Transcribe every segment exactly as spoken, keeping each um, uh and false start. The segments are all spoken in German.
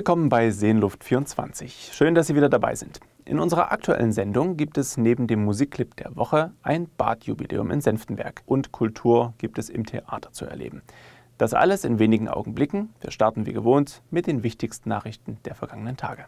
willkommen bei Seenluft vierundzwanzig. Schön, dass Sie wieder dabei sind. In unserer aktuellen Sendung gibt es neben dem Musikclip der Woche ein Badjubiläum in Senftenberg und Kultur gibt es im Theater zu erleben. Das alles in wenigen Augenblicken. Wir starten wie gewohnt mit den wichtigsten Nachrichten der vergangenen Tage.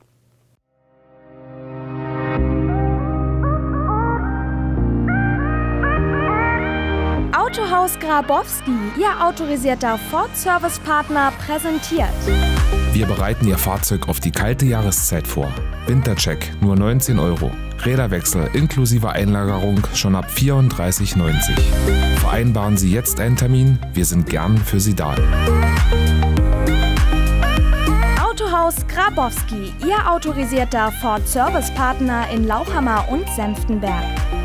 Autohaus Grabowski, Ihr autorisierter Ford-Service-Partner, präsentiert. Wir bereiten Ihr Fahrzeug auf die kalte Jahreszeit vor. Wintercheck nur neunzehn Euro. Räderwechsel inklusive Einlagerung schon ab vierunddreißig neunzig. Vereinbaren Sie jetzt einen Termin, wir sind gern für Sie da. Autohaus Grabowski, Ihr autorisierter Ford-Service-Partner in Lauchhammer und Senftenberg.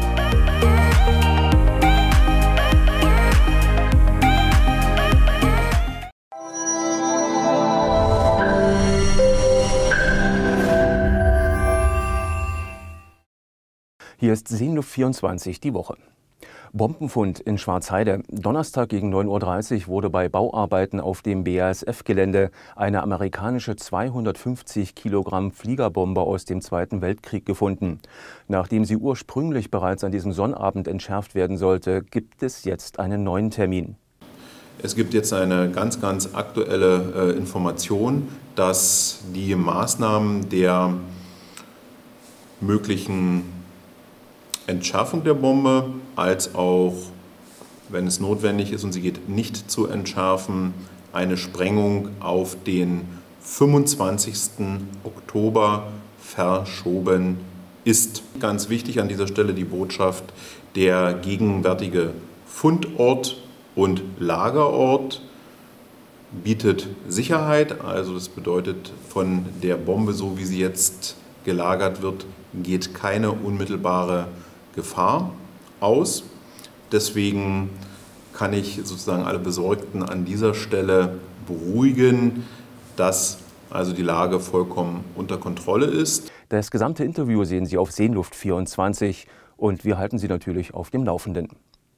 Hier ist Seenluft vierundzwanzig, die Woche. Bombenfund in Schwarzheide. Donnerstag gegen neun Uhr dreißig wurde bei Bauarbeiten auf dem B A S F-Gelände eine amerikanische zweihundertfünfzig Kilogramm Fliegerbombe aus dem Zweiten Weltkrieg gefunden. Nachdem sie ursprünglich bereits an diesem Sonnabend entschärft werden sollte, gibt es jetzt einen neuen Termin. Es gibt jetzt eine ganz, ganz aktuelle äh, Information, dass die Maßnahmen der möglichen Entschärfung der Bombe, als auch, wenn es notwendig ist und sie geht nicht zu entschärfen, eine Sprengung auf den fünfundzwanzigsten Oktober verschoben ist. Ganz wichtig an dieser Stelle die Botschaft: Der gegenwärtige Fundort und Lagerort bietet Sicherheit. Also das bedeutet, von der Bombe, so wie sie jetzt gelagert wird, geht keine unmittelbare Gefahr aus. Deswegen kann ich sozusagen alle Besorgten an dieser Stelle beruhigen, dass also die Lage vollkommen unter Kontrolle ist. Das gesamte Interview sehen Sie auf Seenluft vierundzwanzig und wir halten Sie natürlich auf dem Laufenden.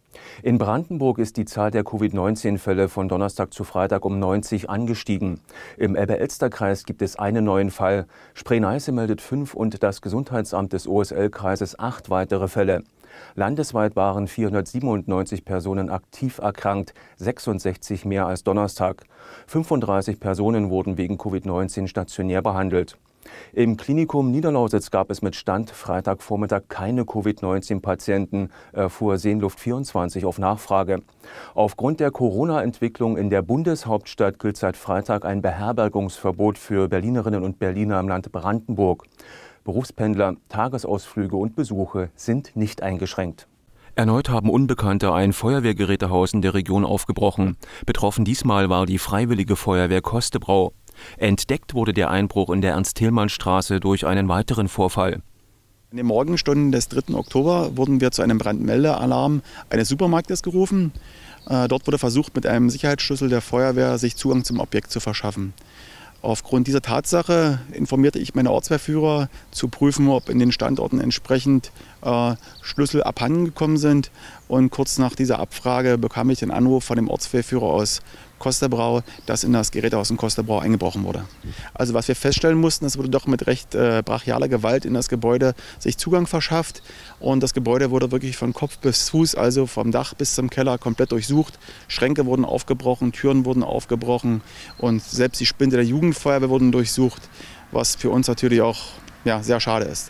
In Brandenburg ist die Zahl der Covid neunzehn Fälle von Donnerstag zu Freitag um neunzig angestiegen. Im Elbe-Elster-Kreis gibt es einen neuen Fall. Spree-Neiße meldet fünf und das Gesundheitsamt des O S L-Kreises acht weitere Fälle. Landesweit waren vierhundertsiebenundneunzig Personen aktiv erkrankt, sechsundsechzig mehr als Donnerstag. fünfunddreißig Personen wurden wegen Covid neunzehn stationär behandelt. Im Klinikum Niederlausitz gab es mit Stand Freitagvormittag keine Covid neunzehn Patienten, erfuhr Seenluft vierundzwanzig auf Nachfrage. Aufgrund der Corona-Entwicklung in der Bundeshauptstadt gilt seit Freitag ein Beherbergungsverbot für Berlinerinnen und Berliner im Land Brandenburg. Berufspendler, Tagesausflüge und Besuche sind nicht eingeschränkt. Erneut haben Unbekannte ein Feuerwehrgerätehaus in der Region aufgebrochen. Betroffen diesmal war die Freiwillige Feuerwehr Kostebrau. Entdeckt wurde der Einbruch in der Ernst-Thälmann-Straße durch einen weiteren Vorfall. In den Morgenstunden des dritten Oktober wurden wir zu einem Brandmeldealarm eines Supermarktes gerufen. Dort wurde versucht, mit einem Sicherheitsschlüssel der Feuerwehr sich Zugang zum Objekt zu verschaffen. Aufgrund dieser Tatsache informierte ich meine Ortswehrführer, zu prüfen, ob in den Standorten entsprechend äh, Schlüssel abhanden gekommen sind. Und kurz nach dieser Abfrage bekam ich den Anruf von dem Ortswehrführer aus Kostebrau, dass in das Gerätehaus in Kostebrau eingebrochen wurde. Also was wir feststellen mussten, es wurde doch mit recht äh, brachialer Gewalt in das Gebäude sich Zugang verschafft. Und das Gebäude wurde wirklich von Kopf bis Fuß, also vom Dach bis zum Keller, komplett durchsucht. Schränke wurden aufgebrochen, Türen wurden aufgebrochen und selbst die Spinde der Jugendfeuerwehr wurden durchsucht, was für uns natürlich auch ja, sehr schade ist.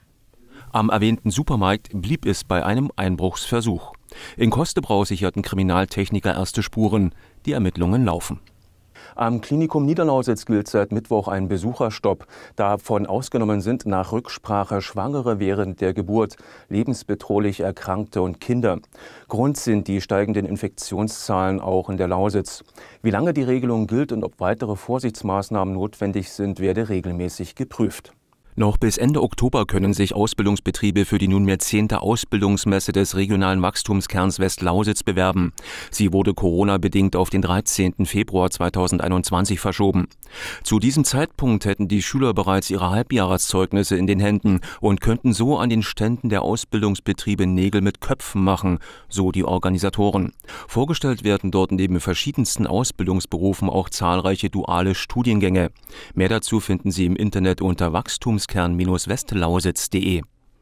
Am erwähnten Supermarkt blieb es bei einem Einbruchsversuch. In Kostebrau sicherten Kriminaltechniker erste Spuren. Die Ermittlungen laufen. Am Klinikum Niederlausitz gilt seit Mittwoch ein Besucherstopp. Davon ausgenommen sind nach Rücksprache Schwangere während der Geburt, lebensbedrohlich Erkrankte und Kinder. Grund sind die steigenden Infektionszahlen auch in der Lausitz. Wie lange die Regelung gilt und ob weitere Vorsichtsmaßnahmen notwendig sind, werde regelmäßig geprüft. Noch bis Ende Oktober können sich Ausbildungsbetriebe für die nunmehr zehnte Ausbildungsmesse des regionalen Wachstumskerns West-Lausitz bewerben. Sie wurde Corona-bedingt auf den dreizehnten Februar zweitausendeinundzwanzig verschoben. Zu diesem Zeitpunkt hätten die Schüler bereits ihre Halbjahreszeugnisse in den Händen und könnten so an den Ständen der Ausbildungsbetriebe Nägel mit Köpfen machen, so die Organisatoren. Vorgestellt werden dort neben verschiedensten Ausbildungsberufen auch zahlreiche duale Studiengänge. Mehr dazu finden Sie im Internet unter wachstumskern Westlausitz punkt de.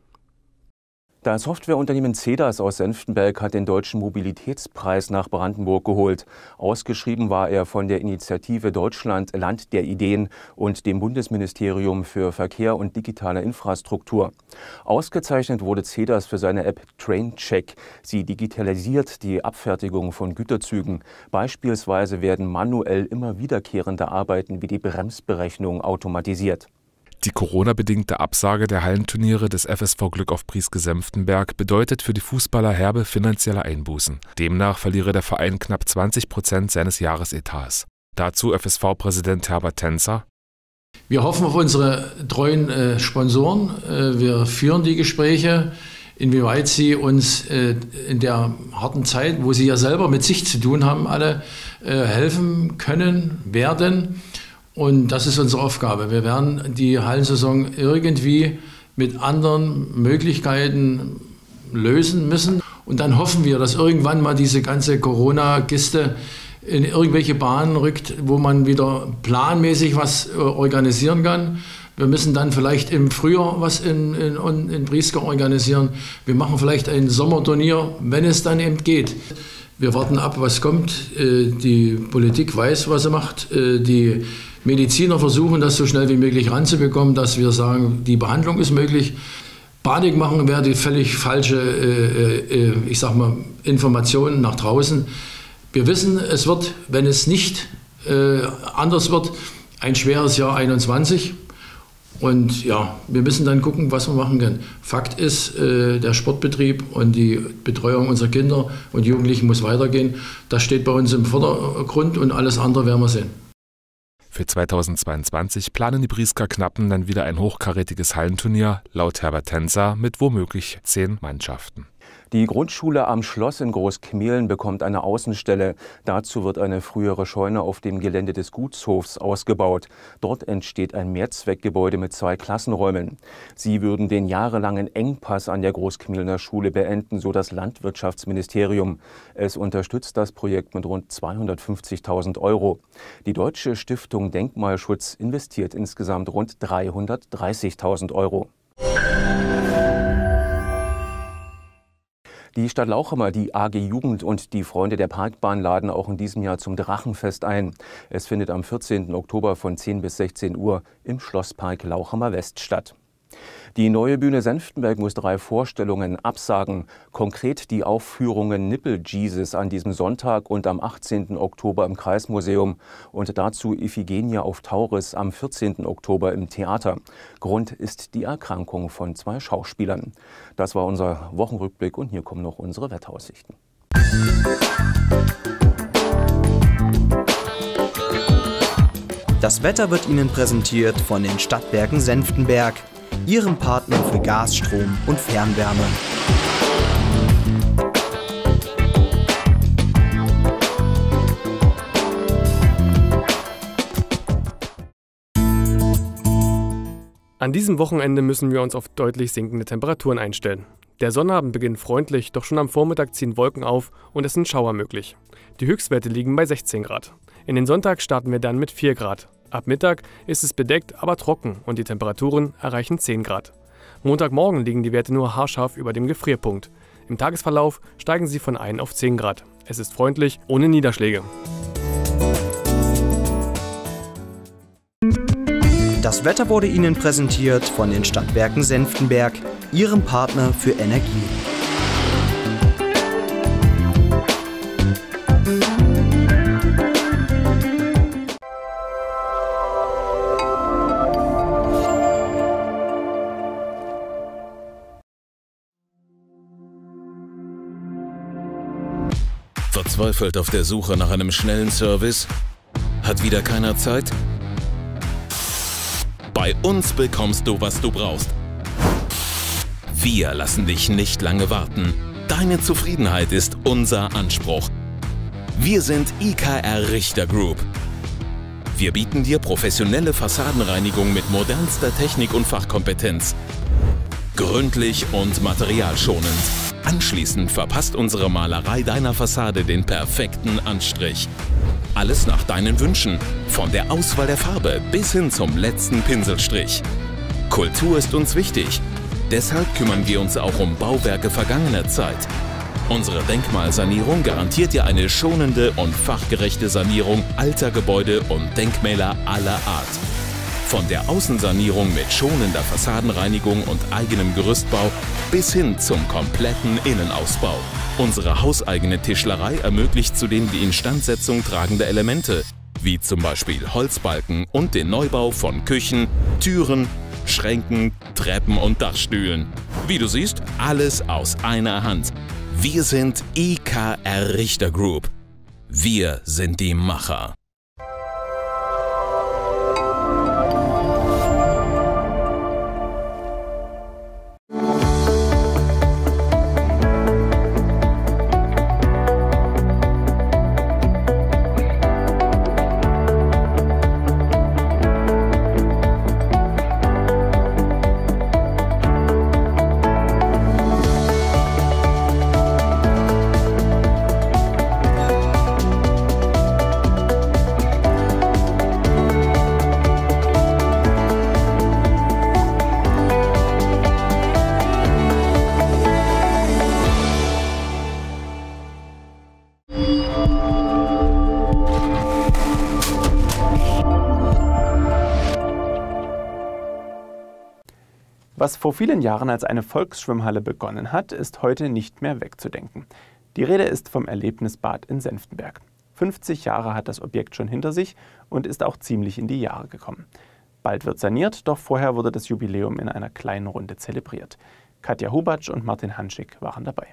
Das Softwareunternehmen Cedars aus Senftenberg hat den Deutschen Mobilitätspreis nach Brandenburg geholt. Ausgeschrieben war er von der Initiative Deutschland Land der Ideen und dem Bundesministerium für Verkehr und digitale Infrastruktur. Ausgezeichnet wurde Cedars für seine App TrainCheck. Sie digitalisiert die Abfertigung von Güterzügen. Beispielsweise werden manuell immer wiederkehrende Arbeiten wie die Bremsberechnung automatisiert. Die Corona-bedingte Absage der Hallenturniere des F S V Glück auf Prieske-Senftenberg bedeutet für die Fußballer herbe finanzielle Einbußen. Demnach verliere der Verein knapp zwanzig Prozent seines Jahresetats. Dazu F S V-Präsident Herbert Tenzer: Wir hoffen auf unsere treuen äh, Sponsoren. Äh, wir führen die Gespräche, inwieweit sie uns äh, in der harten Zeit, wo sie ja selber mit sich zu tun haben, alle äh, helfen können, werden. Und das ist unsere Aufgabe. Wir werden die Hallensaison irgendwie mit anderen Möglichkeiten lösen müssen. Und dann hoffen wir, dass irgendwann mal diese ganze Corona-Kiste in irgendwelche Bahnen rückt, wo man wieder planmäßig was äh, organisieren kann. Wir müssen dann vielleicht im Frühjahr was in, in, in Prieske organisieren. Wir machen vielleicht ein Sommerturnier, wenn es dann eben geht. Wir warten ab, was kommt. Äh, die Politik weiß, was sie macht. Äh, die Mediziner versuchen, das so schnell wie möglich ranzubekommen, dass wir sagen, die Behandlung ist möglich. Panik machen wäre die völlig falsche, äh, äh, ich sag mal, Information nach draußen. Wir wissen, es wird, wenn es nicht äh, anders wird, ein schweres Jahr einundzwanzig. Und ja, wir müssen dann gucken, was wir machen können. Fakt ist, äh, der Sportbetrieb und die Betreuung unserer Kinder und Jugendlichen muss weitergehen. Das steht bei uns im Vordergrund und alles andere werden wir sehen. Für zweitausendzweiundzwanzig planen die Priesker Knappen dann wieder ein hochkarätiges Hallenturnier, laut Herbert Tenzer, mit womöglich zehn Mannschaften. Die Grundschule am Schloss in Großkmehlen bekommt eine Außenstelle. Dazu wird eine frühere Scheune auf dem Gelände des Gutshofs ausgebaut. Dort entsteht ein Mehrzweckgebäude mit zwei Klassenräumen. Sie würden den jahrelangen Engpass an der Großkmehlener Schule beenden, so das Landwirtschaftsministerium. Es unterstützt das Projekt mit rund zweihundertfünfzigtausend Euro. Die Deutsche Stiftung Denkmalschutz investiert insgesamt rund dreihundertdreißigtausend Euro. Die Stadt Lauchhammer, die A G Jugend und die Freunde der Parkbahn laden auch in diesem Jahr zum Drachenfest ein. Es findet am vierzehnten Oktober von zehn bis sechzehn Uhr im Schlosspark Lauchhammer West statt. Die Neue Bühne Senftenberg muss drei Vorstellungen absagen. Konkret die Aufführungen Nipple Jesus an diesem Sonntag und am achtzehnten Oktober im Kreismuseum und dazu Iphigenie auf Tauris am vierzehnten Oktober im Theater. Grund ist die Erkrankung von zwei Schauspielern. Das war unser Wochenrückblick und hier kommen noch unsere Wetteraussichten. Das Wetter wird Ihnen präsentiert von den Stadtwerken Senftenberg, Ihrem Partner für Gas, Strom und Fernwärme. An diesem Wochenende müssen wir uns auf deutlich sinkende Temperaturen einstellen. Der Sonnabend beginnt freundlich, doch schon am Vormittag ziehen Wolken auf und es sind Schauer möglich. Die Höchstwerte liegen bei sechzehn Grad. In den Sonntag starten wir dann mit vier Grad. Ab Mittag ist es bedeckt, aber trocken und die Temperaturen erreichen zehn Grad. Montagmorgen liegen die Werte nur haarscharf über dem Gefrierpunkt. Im Tagesverlauf steigen sie von ein auf zehn Grad. Es ist freundlich, ohne Niederschläge. Das Wetter wurde Ihnen präsentiert von den Stadtwerken Senftenberg, Ihrem Partner für Energie. Verzweifelt auf der Suche nach einem schnellen Service? Hat wieder keiner Zeit? Bei uns bekommst du, was du brauchst. Wir lassen dich nicht lange warten. Deine Zufriedenheit ist unser Anspruch. Wir sind I K R Richter Group. Wir bieten dir professionelle Fassadenreinigung mit modernster Technik und Fachkompetenz. Gründlich und materialschonend. Anschließend verpasst unsere Malerei deiner Fassade den perfekten Anstrich. Alles nach deinen Wünschen, von der Auswahl der Farbe bis hin zum letzten Pinselstrich. Kultur ist uns wichtig, deshalb kümmern wir uns auch um Bauwerke vergangener Zeit. Unsere Denkmalsanierung garantiert dir eine schonende und fachgerechte Sanierung alter Gebäude und Denkmäler aller Art. Von der Außensanierung mit schonender Fassadenreinigung und eigenem Gerüstbau bis hin zum kompletten Innenausbau. Unsere hauseigene Tischlerei ermöglicht zudem die Instandsetzung tragender Elemente, wie zum Beispiel Holzbalken und den Neubau von Küchen, Türen, Schränken, Treppen und Dachstühlen. Wie du siehst, alles aus einer Hand. Wir sind I K R Richter Group. Wir sind die Macher. Was vor vielen Jahren als eine Volksschwimmhalle begonnen hat, ist heute nicht mehr wegzudenken. Die Rede ist vom Erlebnisbad in Senftenberg. fünfzig Jahre hat das Objekt schon hinter sich und ist auch ziemlich in die Jahre gekommen. Bald wird saniert, doch vorher wurde das Jubiläum in einer kleinen Runde zelebriert. Katja Hubatsch und Martin Hanschig waren dabei.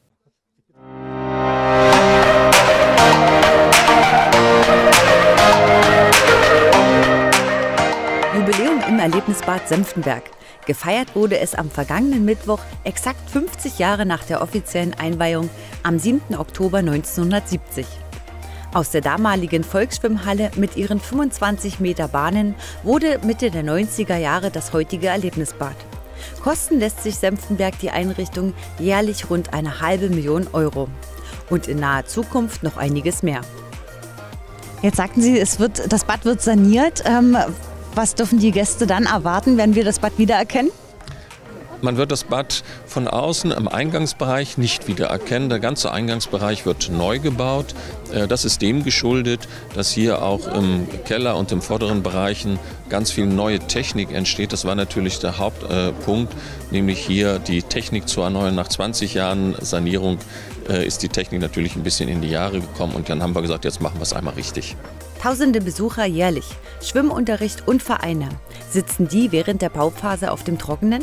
Jubiläum im Erlebnisbad Senftenberg. Gefeiert wurde es am vergangenen Mittwoch, exakt fünfzig Jahre nach der offiziellen Einweihung, am siebten Oktober neunzehnhundertsiebzig. Aus der damaligen Volksschwimmhalle mit ihren fünfundzwanzig Meter Bahnen wurde Mitte der neunziger Jahre das heutige Erlebnisbad. Kosten lässt sich Senftenberg die Einrichtung jährlich rund eine halbe Million Euro. Und in naher Zukunft noch einiges mehr. Jetzt sagten Sie, es wird, das Bad wird saniert. Ähm, was dürfen die Gäste dann erwarten? Werden wir das Bad wiedererkennen? Man wird das Bad von außen im Eingangsbereich nicht wiedererkennen. Der ganze Eingangsbereich wird neu gebaut. Das ist dem geschuldet, dass hier auch im Keller und im vorderen Bereichen ganz viel neue Technik entsteht. Das war natürlich der Hauptpunkt, nämlich hier die Technik zu erneuern. Nach zwanzig Jahren Sanierung ist die Technik natürlich ein bisschen in die Jahre gekommen und dann haben wir gesagt, jetzt machen wir es einmal richtig. Tausende Besucher jährlich, Schwimmunterricht und Vereine. Sitzen die während der Bauphase auf dem Trockenen?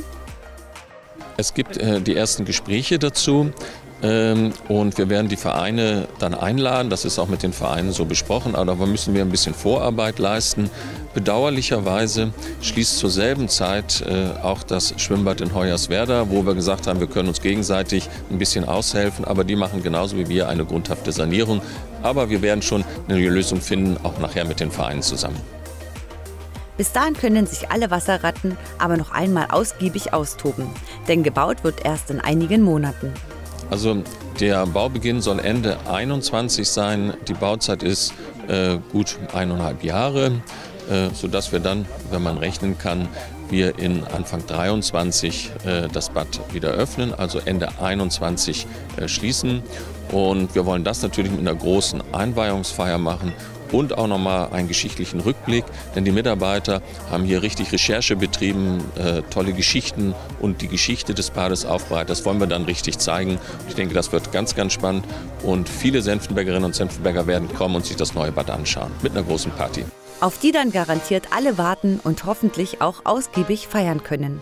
Es gibt äh, die ersten Gespräche dazu ähm, und wir werden die Vereine dann einladen. Das ist auch mit den Vereinen so besprochen, aber da müssen wir ein bisschen Vorarbeit leisten. Bedauerlicherweise schließt zur selben Zeit äh, auch das Schwimmbad in Hoyerswerda, wo wir gesagt haben, wir können uns gegenseitig ein bisschen aushelfen, aber die machen genauso wie wir eine grundhafte Sanierung. Aber wir werden schon eine Lösung finden, auch nachher mit den Vereinen zusammen. Bis dahin können sich alle Wasserratten aber noch einmal ausgiebig austoben, denn gebaut wird erst in einigen Monaten. Also der Baubeginn soll Ende einundzwanzig sein, die Bauzeit ist äh, gut eineinhalb Jahre, äh, sodass wir dann, wenn man rechnen kann, wir in Anfang dreiundzwanzig äh, das Bad wieder öffnen, also Ende einundzwanzig äh, schließen. Und wir wollen das natürlich mit einer großen Einweihungsfeier machen und auch nochmal einen geschichtlichen Rückblick, denn die Mitarbeiter haben hier richtig Recherche betrieben, äh, tolle Geschichten und die Geschichte des Bades aufbereitet. Das wollen wir dann richtig zeigen. Ich denke, das wird ganz, ganz spannend und viele Senftenbergerinnen und Senftenberger werden kommen und sich das neue Bad anschauen mit einer großen Party. Auf die dann garantiert alle warten und hoffentlich auch ausgiebig feiern können.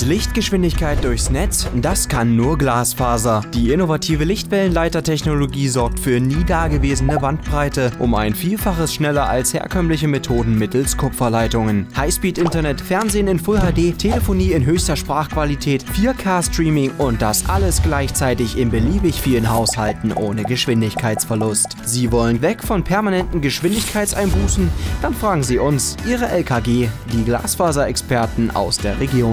Lichtgeschwindigkeit durchs Netz, das kann nur Glasfaser. Die innovative Lichtwellenleitertechnologie sorgt für nie dagewesene Bandbreite, um ein Vielfaches schneller als herkömmliche Methoden mittels Kupferleitungen. Highspeed-Internet, Fernsehen in Full H D, Telefonie in höchster Sprachqualität, vier K-Streaming und das alles gleichzeitig in beliebig vielen Haushalten ohne Geschwindigkeitsverlust. Sie wollen weg von permanenten Geschwindigkeitseinbußen? Dann fragen Sie uns, Ihre L K G, die Glasfaserexperten aus der Region.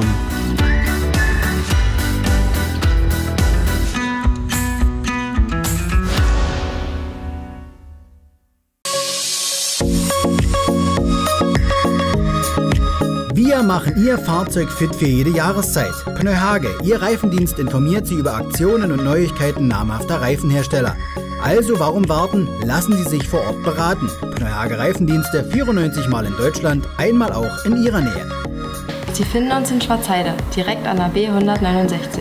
Wir machen Ihr Fahrzeug fit für jede Jahreszeit. Pneuhage, Ihr Reifendienst informiert Sie über Aktionen und Neuigkeiten namhafter Reifenhersteller. Also warum warten? Lassen Sie sich vor Ort beraten. Pneuhage Reifendienste vierundneunzig Mal in Deutschland, einmal auch in Ihrer Nähe. Sie finden uns in Schwarzheide, direkt an der B hundertneunundsechzig.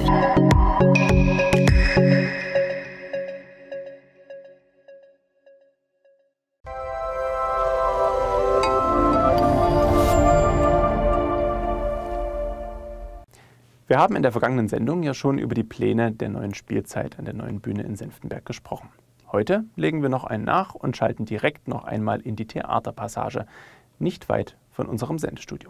Wir haben in der vergangenen Sendung ja schon über die Pläne der neuen Spielzeit an der Neuen Bühne in Senftenberg gesprochen. Heute legen wir noch einen nach und schalten direkt noch einmal in die Theaterpassage, nicht weit von unserem Sendestudio.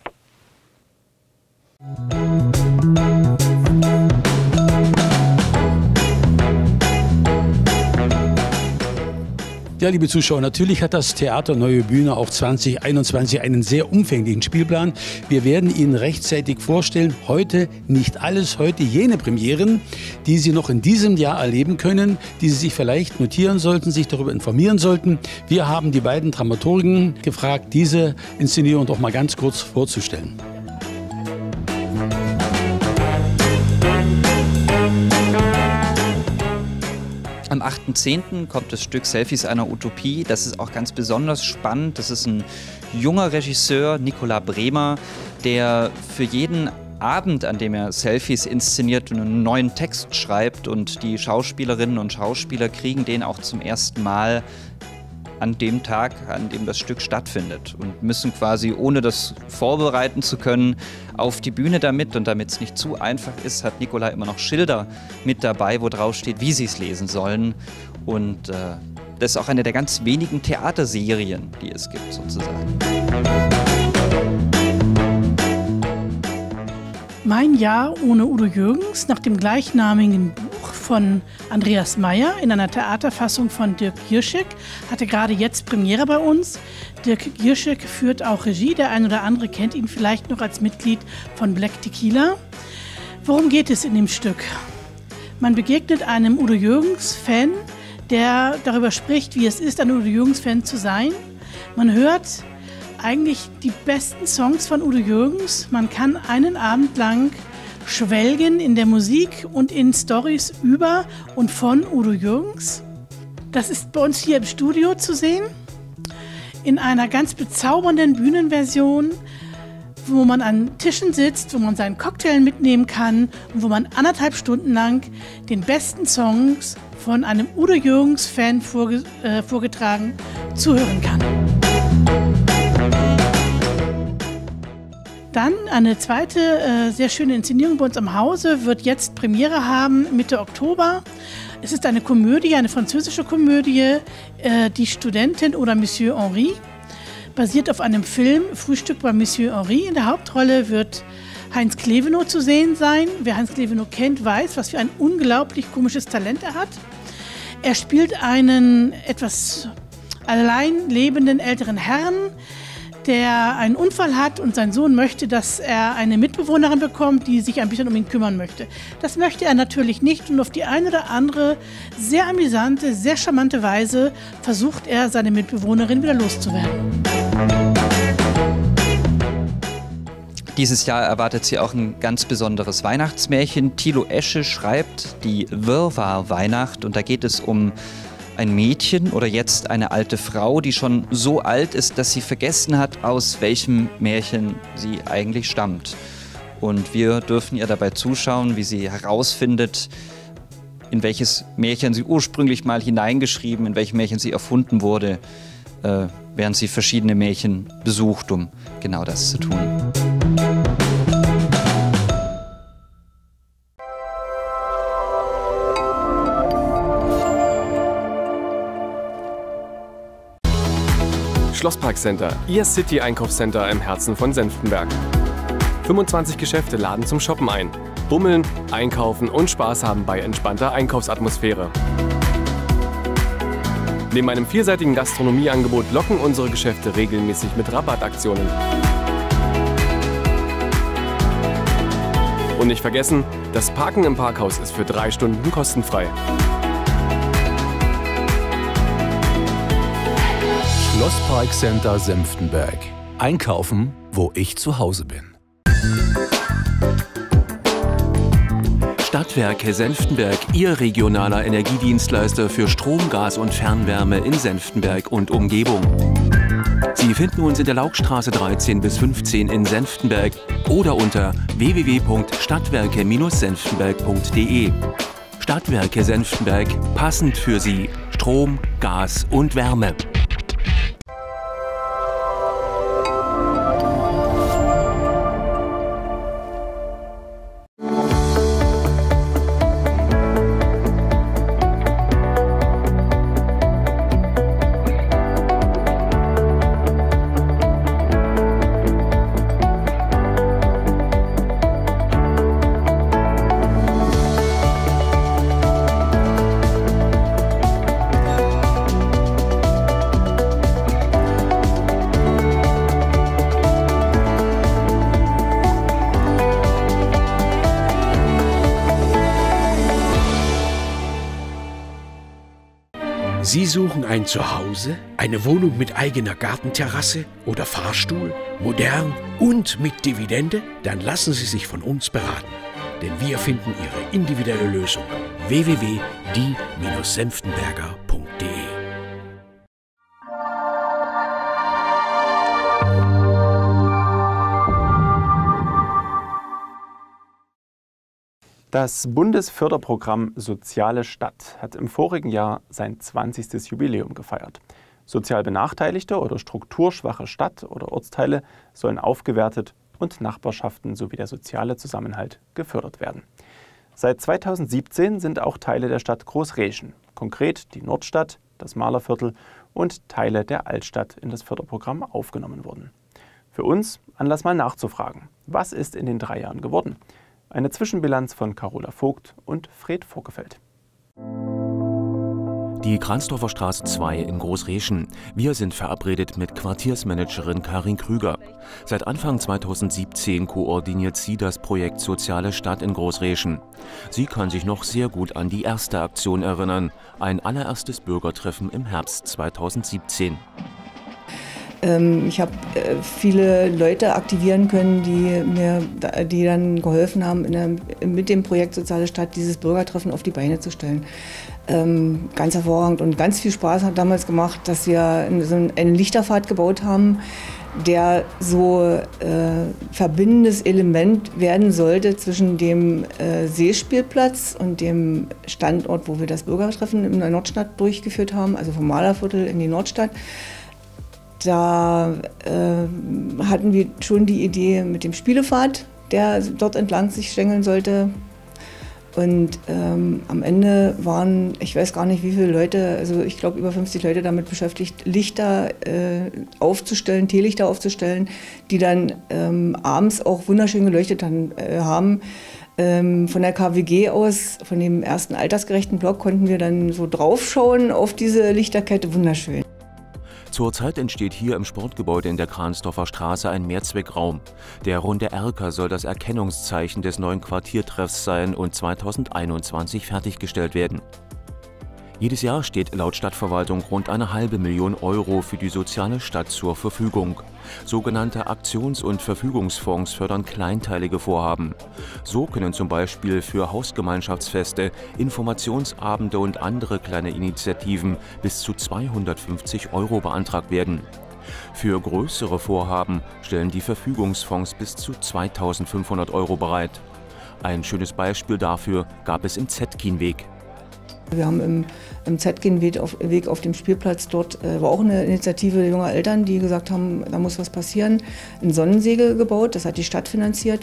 Ja, liebe Zuschauer, natürlich hat das Theater Neue Bühne auch zwanzig einundzwanzig einen sehr umfänglichen Spielplan. Wir werden Ihnen rechtzeitig vorstellen, heute nicht alles, heute jene Premieren, die Sie noch in diesem Jahr erleben können, die Sie sich vielleicht notieren sollten, sich darüber informieren sollten. Wir haben die beiden Dramaturgen gefragt, diese Inszenierung doch mal ganz kurz vorzustellen. Am achten zehnten kommt das Stück Selfies einer Utopie. Das ist auch ganz besonders spannend. Das ist ein junger Regisseur, Nicola Bremer, der für jeden Abend, an dem er Selfies inszeniert, einen neuen Text schreibt. Und die Schauspielerinnen und Schauspieler kriegen den auch zum ersten Mal an dem Tag, an dem das Stück stattfindet, und müssen quasi, ohne das vorbereiten zu können, auf die Bühne damit. Und damit es nicht zu einfach ist, hat Nicola immer noch Schilder mit dabei, wo drauf steht, wie sie es lesen sollen. Und äh, das ist auch eine der ganz wenigen Theaterserien, die es gibt, sozusagen. Mein Jahr ohne Udo Jürgens nach dem gleichnamigen Buch von Andreas Meyer in einer Theaterfassung von Dirk Gierschek hatte gerade jetzt Premiere bei uns. Dirk Gierschek führt auch Regie. Der ein oder andere kennt ihn vielleicht noch als Mitglied von Black Tequila. Worum geht es in dem Stück? Man begegnet einem Udo Jürgens-Fan, der darüber spricht, wie es ist, ein Udo Jürgens-Fan zu sein. Man hört eigentlich die besten Songs von Udo Jürgens. Man kann einen Abend lang schwelgen in der Musik und in Storys über und von Udo Jürgens. Das ist bei uns hier im Studio zu sehen, in einer ganz bezaubernden Bühnenversion, wo man an Tischen sitzt, wo man seinen Cocktail mitnehmen kann und wo man anderthalb Stunden lang den besten Songs von einem Udo Jürgens-Fan vorge äh, vorgetragen zuhören kann. Dann eine zweite äh, sehr schöne Inszenierung bei uns am Hause wird jetzt Premiere haben, Mitte Oktober. Es ist eine Komödie, eine französische Komödie, äh, Die Studentin oder Monsieur Henri, basiert auf einem Film, Frühstück bei Monsieur Henri. In der Hauptrolle wird Heinz Clevenow zu sehen sein. Wer Heinz Clevenow kennt, weiß, was für ein unglaublich komisches Talent er hat. Er spielt einen etwas allein lebenden älteren Herrn, der einen Unfall hat und sein Sohn möchte, dass er eine Mitbewohnerin bekommt, die sich ein bisschen um ihn kümmern möchte. Das möchte er natürlich nicht und auf die eine oder andere sehr amüsante, sehr charmante Weise versucht er, seine Mitbewohnerin wieder loszuwerden. Dieses Jahr erwartet sie auch ein ganz besonderes Weihnachtsmärchen. Thilo Esche schreibt die Wirrwarr-Weihnacht, und da geht es um ein Mädchen oder jetzt eine alte Frau, die schon so alt ist, dass sie vergessen hat, aus welchem Märchen sie eigentlich stammt. Und wir dürfen ihr dabei zuschauen, wie sie herausfindet, in welches Märchen sie ursprünglich mal hineingeschrieben, in welchem Märchen sie erfunden wurde, äh, während sie verschiedene Märchen besucht, um genau das zu tun. Schlosspark Center, Ihr City-Einkaufscenter im Herzen von Senftenberg. fünfundzwanzig Geschäfte laden zum Shoppen ein. Bummeln, einkaufen und Spaß haben bei entspannter Einkaufsatmosphäre. Neben einem vielseitigen Gastronomieangebot locken unsere Geschäfte regelmäßig mit Rabattaktionen. Und nicht vergessen, das Parken im Parkhaus ist für drei Stunden kostenfrei. Schlosspark Center Senftenberg. Einkaufen, wo ich zu Hause bin. Stadtwerke Senftenberg, Ihr regionaler Energiedienstleister für Strom, Gas und Fernwärme in Senftenberg und Umgebung. Sie finden uns in der Laukstraße dreizehn bis fünfzehn in Senftenberg oder unter w w w punkt stadtwerke senftenberg punkt de. Stadtwerke Senftenberg, passend für Sie Strom, Gas und Wärme. Sie suchen ein Zuhause, eine Wohnung mit eigener Gartenterrasse oder Fahrstuhl, modern und mit Dividende? Dann lassen Sie sich von uns beraten. Denn wir finden Ihre individuelle Lösung. w w w punkt die Bindestrich senftenberger punkt de. Das Bundesförderprogramm Soziale Stadt hat im vorigen Jahr sein zwanzigstes Jubiläum gefeiert. Sozial benachteiligte oder strukturschwache Stadt- oder Ortsteile sollen aufgewertet und Nachbarschaften sowie der soziale Zusammenhalt gefördert werden. Seit zweitausendsiebzehn sind auch Teile der Stadt Großreschen, konkret die Nordstadt, das Malerviertel und Teile der Altstadt in das Förderprogramm aufgenommen worden. Für uns Anlass mal nachzufragen, was ist in den drei Jahren geworden? Eine Zwischenbilanz von Carola Vogt und Fred Vogefeld. Die Kransdorfer Straße zwei in Großreschen. Wir sind verabredet mit Quartiersmanagerin Karin Krüger. Seit Anfang zweitausendsiebzehn koordiniert sie das Projekt Soziale Stadt in Großreschen. Sie kann sich noch sehr gut an die erste Aktion erinnern, ein allererstes Bürgertreffen im Herbst zweitausendsiebzehn. Ich habe viele Leute aktivieren können, die mir die dann geholfen haben, in der, mit dem Projekt Soziale Stadt dieses Bürgertreffen auf die Beine zu stellen. Ähm, ganz hervorragend und ganz viel Spaß hat damals gemacht, dass wir so einen Lichterpfad gebaut haben, der so äh, verbindendes Element werden sollte zwischen dem äh, Seespielplatz und dem Standort, wo wir das Bürgertreffen in der Nordstadt durchgeführt haben, also vom Malerviertel in die Nordstadt. Da äh, hatten wir schon die Idee mit dem Spielepfad, der dort entlang sich schlängeln sollte. Und ähm, am Ende waren, ich weiß gar nicht wie viele Leute, also ich glaube über fünfzig Leute damit beschäftigt, Lichter äh, aufzustellen, Teelichter aufzustellen, die dann ähm, abends auch wunderschön geleuchtet dann, äh, haben. Ähm, von der K W G aus, von dem ersten altersgerechten Block, konnten wir dann so draufschauen auf diese Lichterkette, wunderschön. Zurzeit entsteht hier im Sportgebäude in der Kransdorfer Straße ein Mehrzweckraum. Der runde Erker soll das Erkennungszeichen des neuen Quartiertreffs sein und zweitausendeinundzwanzig fertiggestellt werden. Jedes Jahr steht laut Stadtverwaltung rund eine halbe Million Euro für die soziale Stadt zur Verfügung. Sogenannte Aktions- und Verfügungsfonds fördern kleinteilige Vorhaben. So können zum Beispiel für Hausgemeinschaftsfeste, Informationsabende und andere kleine Initiativen bis zu zweihundertfünfzig Euro beantragt werden. Für größere Vorhaben stellen die Verfügungsfonds bis zu zweitausendfünfhundert Euro bereit. Ein schönes Beispiel dafür gab es im Zetkinweg. Wir haben im, im Zetkinweg auf, Weg auf dem Spielplatz, dort äh, war auch eine Initiative junger Eltern, die gesagt haben, da muss was passieren, ein Sonnensegel gebaut, das hat die Stadt finanziert,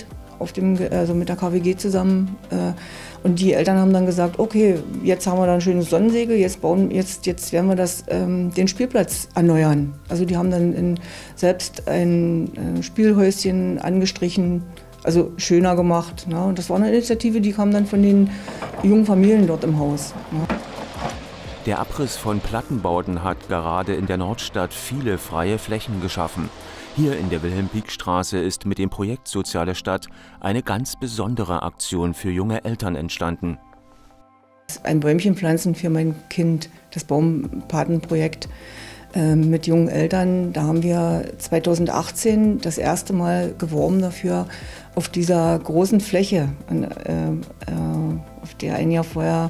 auf dem, also mit der K W G zusammen. Äh, und die Eltern haben dann gesagt, okay, jetzt haben wir da ein schönes Sonnensegel, jetzt, bauen, jetzt, jetzt werden wir das, ähm, den Spielplatz erneuern. Also die haben dann in, selbst ein äh, Spielhäuschen angestrichen, also schöner gemacht. Ne? Und das war eine Initiative, die kam dann von den jungen Familien dort im Haus. Ne? Der Abriss von Plattenbauten hat gerade in der Nordstadt viele freie Flächen geschaffen. Hier in der Wilhelm-Pieck-Straße ist mit dem Projekt Soziale Stadt eine ganz besondere Aktion für junge Eltern entstanden. Ein Bäumchen pflanzen für mein Kind, das Baumpatenprojekt äh, mit jungen Eltern. Da haben wir zweitausendachtzehn das erste Mal geworben dafür, auf dieser großen Fläche, äh, äh, auf der ein Jahr vorher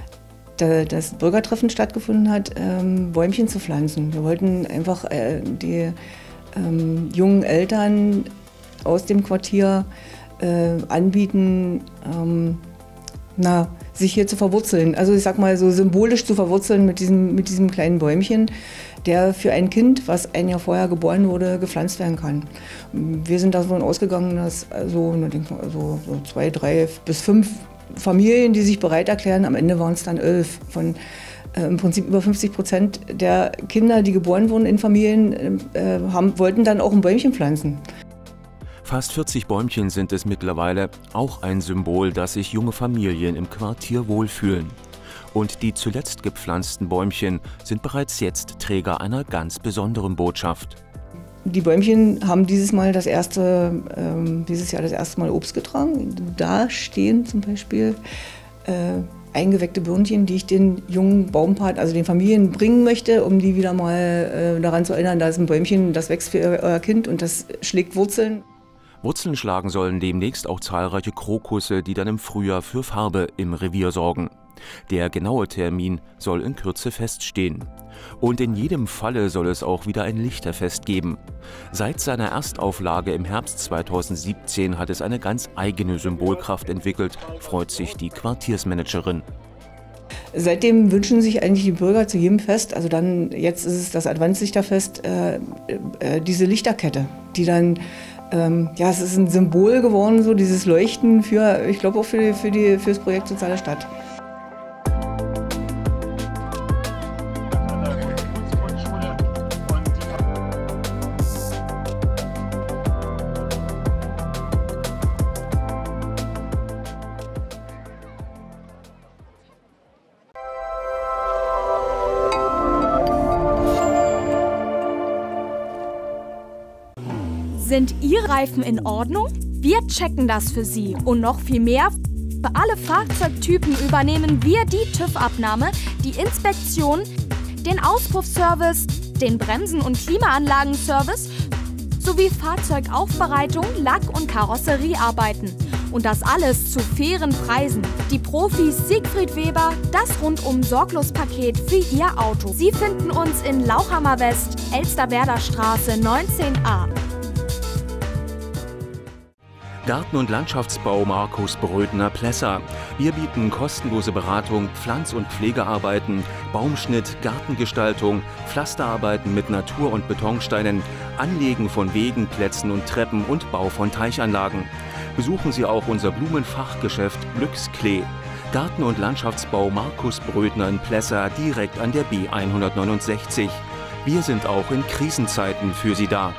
das Bürgertreffen stattgefunden hat, ähm, Bäumchen zu pflanzen. Wir wollten einfach äh, die ähm, jungen Eltern aus dem Quartier äh, anbieten, ähm, na, sich hier zu verwurzeln. Also ich sag mal so symbolisch zu verwurzeln mit diesem, mit diesem kleinen Bäumchen, der für ein Kind, was ein Jahr vorher geboren wurde, gepflanzt werden kann. Wir sind davon ausgegangen, dass also, also so zwei, drei bis fünf Familien, die sich bereit erklären, am Ende waren es dann elf. Von äh, im Prinzip über fünfzig Prozent der Kinder, die geboren wurden in Familien, äh, haben, wollten dann auch ein Bäumchen pflanzen. Fast vierzig Bäumchen sind es mittlerweile, auch ein Symbol, dass sich junge Familien im Quartier wohlfühlen. Und die zuletzt gepflanzten Bäumchen sind bereits jetzt Träger einer ganz besonderen Botschaft. Die Bäumchen haben dieses Mal das erste, ähm, dieses Jahr das erste Mal Obst getragen. Da stehen zum Beispiel äh, eingeweckte Birnchen, die ich den jungen Baumpaten, also den Familien bringen möchte, um die wieder mal äh, daran zu erinnern, da ist ein Bäumchen, das wächst für euer Kind und das schlägt Wurzeln. Wurzeln schlagen sollen demnächst auch zahlreiche Krokusse, die dann im Frühjahr für Farbe im Revier sorgen. Der genaue Termin soll in Kürze feststehen. Und in jedem Falle soll es auch wieder ein Lichterfest geben. Seit seiner Erstauflage im Herbst zweitausendsiebzehn hat es eine ganz eigene Symbolkraft entwickelt, freut sich die Quartiersmanagerin. Seitdem wünschen sich eigentlich die Bürger zu jedem Fest, also dann jetzt ist es das Adventslichterfest, äh, äh, diese Lichterkette, die dann ähm, ja, es ist ein Symbol geworden, so dieses Leuchten für, ich glaube auch für, die, für, die, für das Projekt Soziale Stadt. Sind Ihre Reifen in Ordnung? Wir checken das für Sie. Und noch viel mehr. Für alle Fahrzeugtypen übernehmen wir die TÜV-Abnahme, die Inspektion, den Auspuffservice, den Bremsen- und Klimaanlagenservice sowie Fahrzeugaufbereitung, Lack- und Karosseriearbeiten. Und das alles zu fairen Preisen. Die Profis Siegfried Weber, das Rundum-Sorglos-Paket für Ihr Auto. Sie finden uns in Lauchhammer West, Elsterwerder Straße neunzehn a. Garten- und Landschaftsbau Markus Brödner Plesser. Wir bieten kostenlose Beratung, Pflanz- und Pflegearbeiten, Baumschnitt, Gartengestaltung, Pflasterarbeiten mit Natur- und Betonsteinen, Anlegen von Wegen, Plätzen und Treppen und Bau von Teichanlagen. Besuchen Sie auch unser Blumenfachgeschäft Glücksklee. Garten- und Landschaftsbau Markus Brödner in Plesser direkt an der B hundertneunundsechzig. Wir sind auch in Krisenzeiten für Sie da.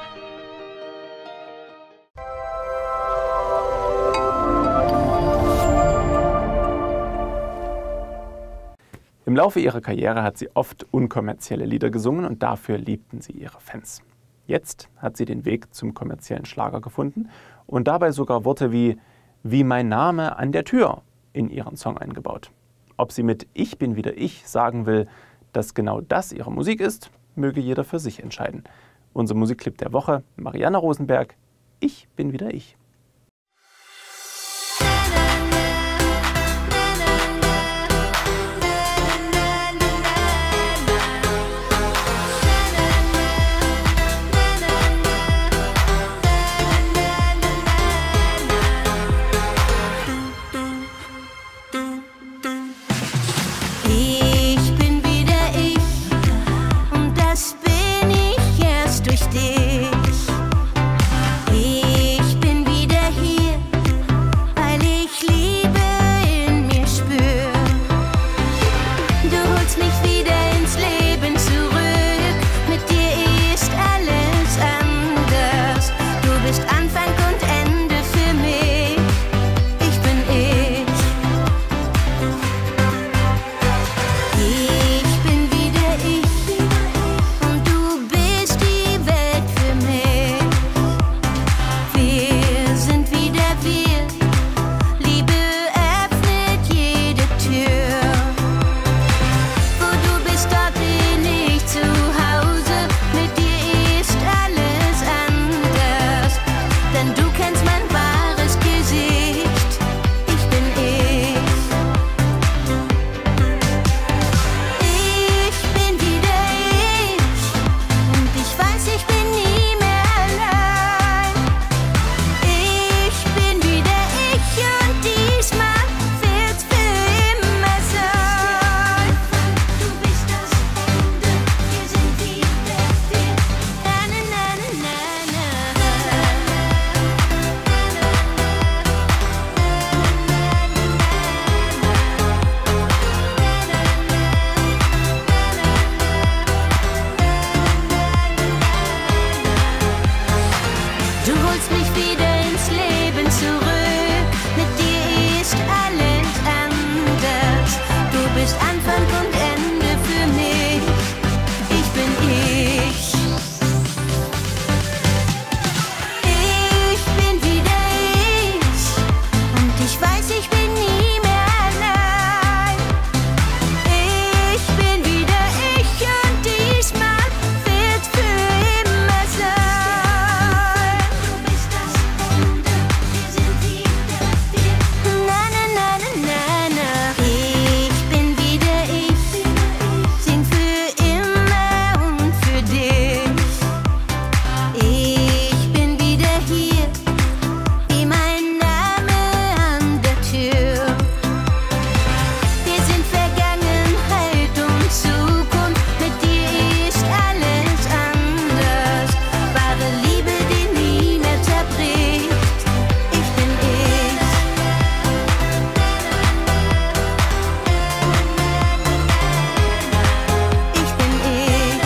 Im Laufe ihrer Karriere hat sie oft unkommerzielle Lieder gesungen und dafür liebten sie ihre Fans. Jetzt hat sie den Weg zum kommerziellen Schlager gefunden und dabei sogar Worte wie »Wie mein Name an der Tür« in ihren Song eingebaut. Ob sie mit »Ich bin wieder ich« sagen will, dass genau das ihre Musik ist, möge jeder für sich entscheiden. Unser Musikclip der Woche, Marianne Rosenberg, »Ich bin wieder ich«. Ich bin holst mich wieder ins Leben zurück. Mit dir ist alles anders. Du bist Anfang und Ende für mich. Ich bin ich. Ich bin wieder ich. Und du bist die Welt für mich. Wir sind wieder wir. Liebe öffnet jede Tür. Wo du bist, dort bin ich zu Hause. Mit dir ist alles anders. Denn du kennst mein wahres Gesicht. Ich bin ich. Ich bin wieder ich. Und ich weiß, ich bin nie mehr allein. Ich bin wieder ich und diesmal wird's für immer sein. Du bist das Ende, wir sind wieder wir. Na, na, na, na, na, Du holst mich wieder ins Leben zurück. Mit dir ist alles anders. Du bist Anfang und Ende für mich. Ich bin ich. Ich bin wieder ich. Und ich weiß, ich bin nie mehr allein. Ich bin wieder ich und diesmal wird für immer sein. Du bist das Ende, wir sind wieder wir. Na, na, na, na, na, na. Ich bin wieder ich, sing für immer und für dich. Ich bin wieder hier, wie mein Name an der Tür. Wir sind Vergangenheit und Zukunft, mit dir ist alles anders. Wahre Liebe, die nie mehr zerbricht. Ich bin ich. Ich bin ich.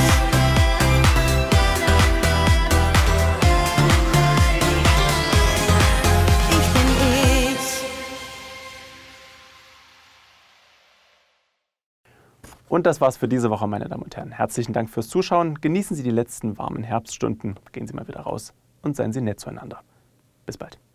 Ich bin ich. Und das war's für diese Woche, meine Damen und Herren. Herzlichen Dank fürs Zuschauen. Genießen Sie die letzten warmen Herbststunden. Gehen Sie mal wieder raus und seien Sie nett zueinander. Bis bald.